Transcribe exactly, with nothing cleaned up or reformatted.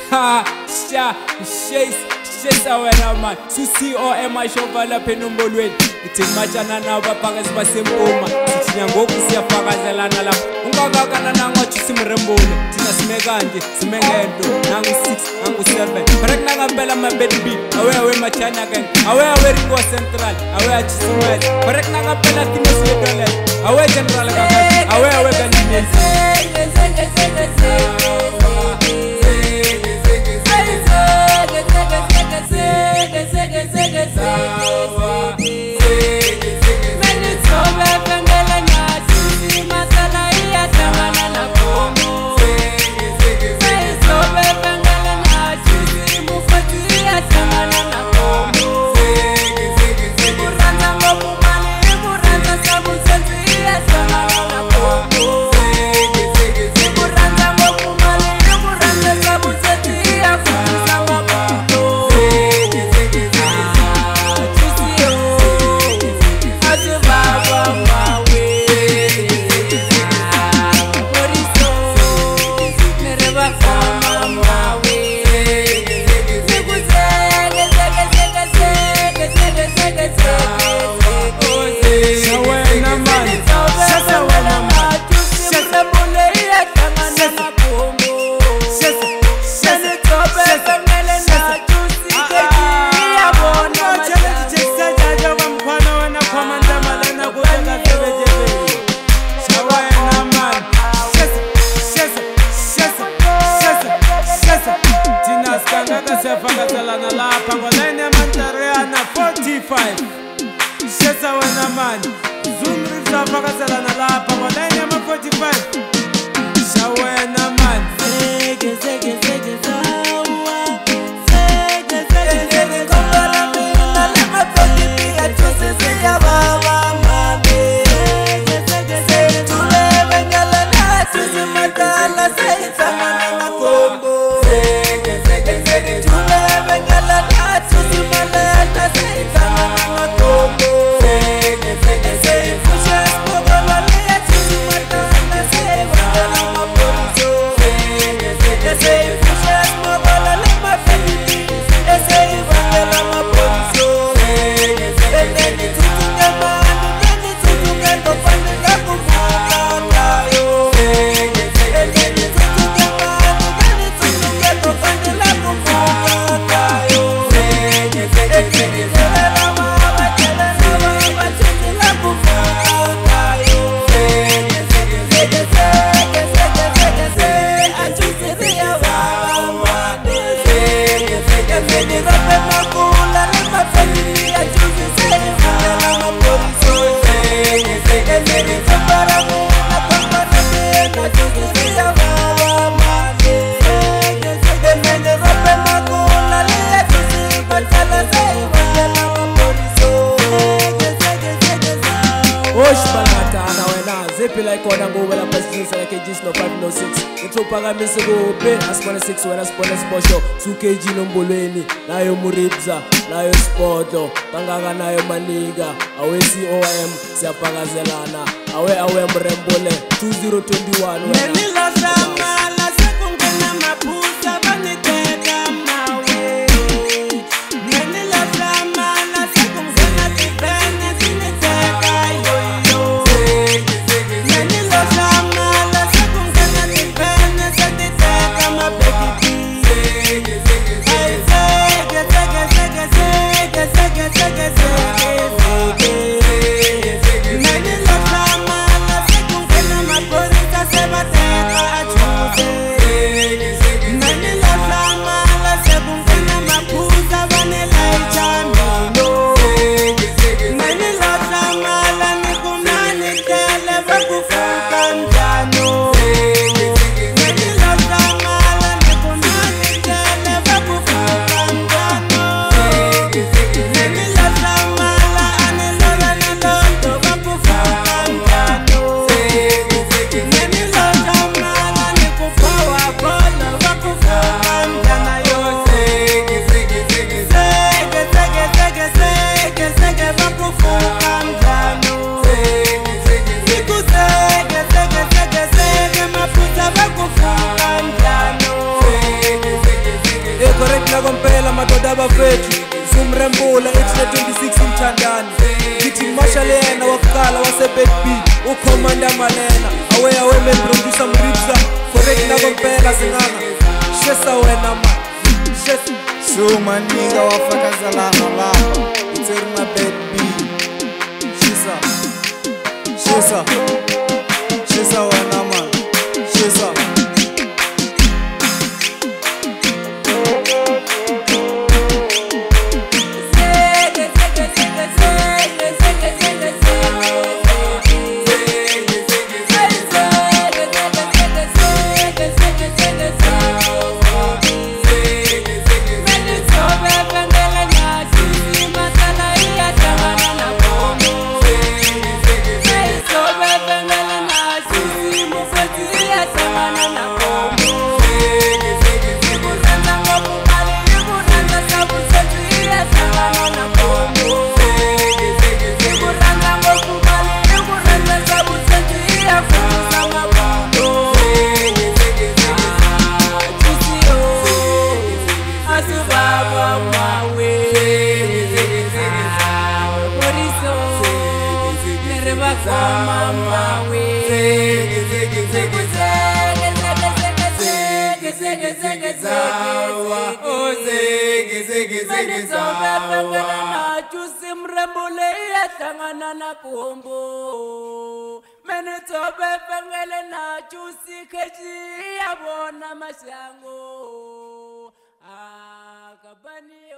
Ha, sha, chase, chase awena man. Susi o ema shovala penombolweni. Ithi machana naba phakathi basempuma. Sithi ngoku siyafakazelana la. Ungakakana nangothi simrembule. Thina sime kanje, sime ngento. Nangu six, nangu seven. Break nangambela mabedi beat. Awe awe machana again. Awe awe Ringo Central. Awe achisumai. Break nangambela timo siyedole. Awe general kaka. Awe awe ganini. forty-five. Shesa wena man. Zoom rifta fakazela na lapa. Wadai nyama forty-five. Shawena man. Sege sege sege sawa. Sege sege sege sawa. Na lema poti pia chose sege baba mame. Sege sege sege tule bengala na chose matala sege samana na kombo. Sege sege sege tule bengala na chose matala sege samana na kombo. Sege sege sege pushes pogola lea chose matala sege samana na kombo. Sege sege sege pushes pogola lema family. Sege samana na kombo. Sege sege sege tutunga manu kani tutunga tofani kaku fuka yo. Sege sege sege tutunga manu kani tutunga tofani kaku fuka yo. Sege sege sege tela mama tela mama tela kaku fuka yo. Sege sege sege sege sege sege sege achusi ria mama. Sege sege sege rape makula lema family achusi sege tela mama poliso. Sege sege sege sabara muna pamba nene achusi ria mama. Sege sege sege rape makula lema achusi batala sege tela mama poliso. Sege sege sege sa. Osh balata na wena zipi like ona go wela pastis like kgs no five no six. Itro paga misigo be aspone six wena spone sposho two kg nombolweni nayo muribza nayo sporto kangaka nayo maniga awe C O M siyapakazelana awe awe mrembole two zero two one wena Nenila sama la sekungena mapusa baniteka mawe. Nenila sama la sekungena tibene siniteka yo yo. Nenila sama la sekungena tibene siniteka mabeki. Sege sege sege sege sege sege sege sege. Nenila sama la sekungena mapolisa sebateka achuse. Nenila sama la sekungena mapusa vanela ichamino. Nenila sama la nikumani tele vakufuka njano. Nenila sama la nikumani tele nakwempela madoda abafethu Zumrembula eight twenty-six Mthandani Ngithi Marshall yena wakuqala wasebed B uCommander Malena Awe awe main producer Mripsa Correct nakwempela singanga Shesa wena man Shesa So maninga wafakazalana lapha Uteri na bed B Shesa Shesa Shesa wena man Shesa Khombo Menitobe pengele na chusi keji abona mashango ah kabani